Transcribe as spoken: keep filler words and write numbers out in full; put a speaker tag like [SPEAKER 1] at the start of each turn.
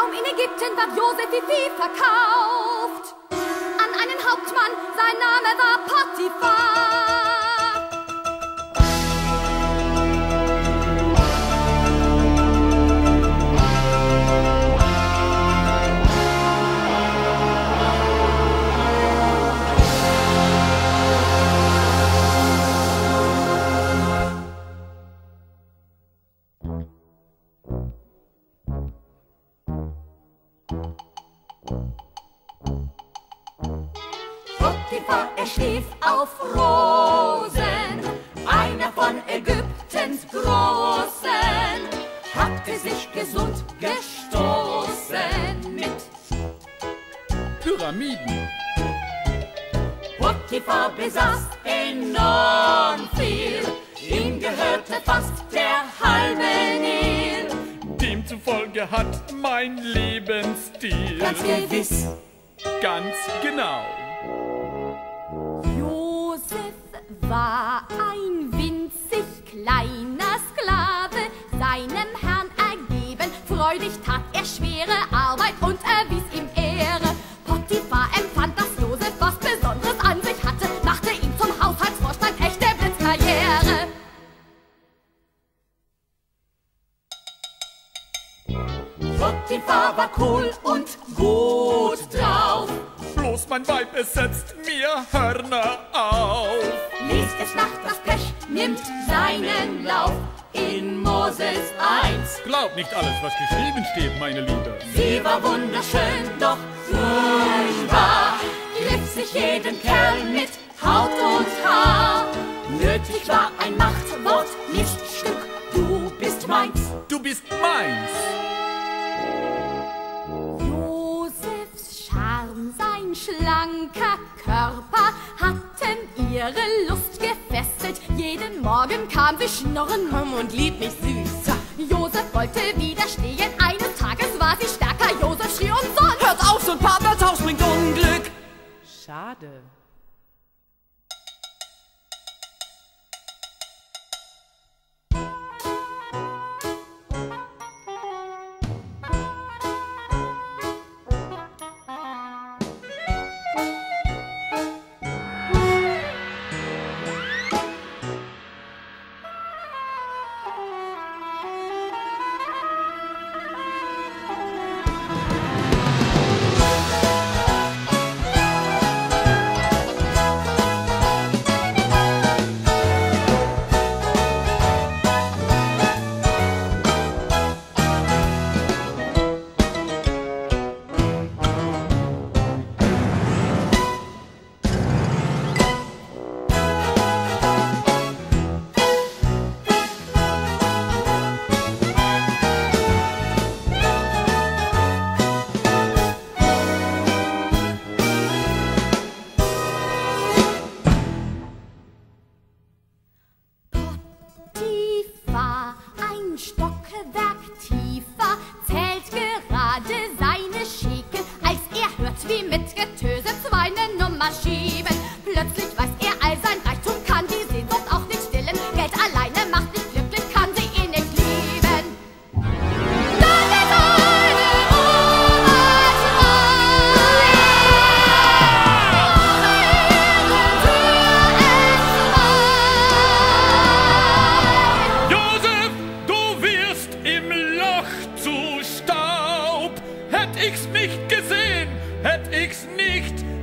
[SPEAKER 1] Kaum in Ägypten ward Josef wie Vieh verkauft an einen Hauptmann, sein Name war Potiphar. Potiphar, er schlief auf Rosen, einer von Ägyptens Großen, hatte sich gesund gestoßen mit
[SPEAKER 2] Pyramiden.
[SPEAKER 1] Potiphar besaß enorm viel, ihm gehörte fast der halbe Nil.
[SPEAKER 2] Demzufolge hat mein Lebensstil
[SPEAKER 1] Ganz gewiss,
[SPEAKER 2] ganz genau.
[SPEAKER 1] Josef war ein winzig kleiner Sklave, seinem Herrn ergeben. Freudig tat er schwere Arbeit und erwies ihm Ehre. Potiphar empfand, dass Josef was Besonderes an sich hatte, machte ihn zum Haushaltsvorstand, echte Blitzkarriere. Potiphar war cool und gut drauf.
[SPEAKER 2] Bloß mein Weib, es setzt mir Hörner auf.
[SPEAKER 1] Liest es nach, das Pech nimmt seinen Lauf. In Moses eins.
[SPEAKER 2] Glaub nicht alles, was geschrieben steht, meine Liebe.
[SPEAKER 1] Sie war wunderschön, doch furchtbar. Griff sich jeden Kerl mit Haut und Haar. Nötig war ein Machtwort, Miststück. Du bist meins.
[SPEAKER 2] Du bist meins.
[SPEAKER 1] Josefs Charme, sein schlanker Körper hatten ihre Lust gefesselt. Jeden Morgen kam sie schnurren und lieb mich süß. Josef wollte widerstehen, eines Tages war sie stärker. Josef schrie umsonst:
[SPEAKER 3] Hört auf, so ein Partnertausch bringt Unglück.
[SPEAKER 4] Schade.
[SPEAKER 1] Potiphar, ein Stockwerk tiefer, zählt gerade seine Schekel, als er hört, wie mit Getöse zwei eine Nummer schieben. Plötzlich weiß er, all sein Reichtum kann die Sehnsucht auch nicht stillen. Geld alleine macht nicht glücklich, kann sie ihn nicht lieben. Dann ist eine
[SPEAKER 2] Josef, du wirst im Loch zu Staub. Hätt ich's nicht gesehen, hätt ich's nicht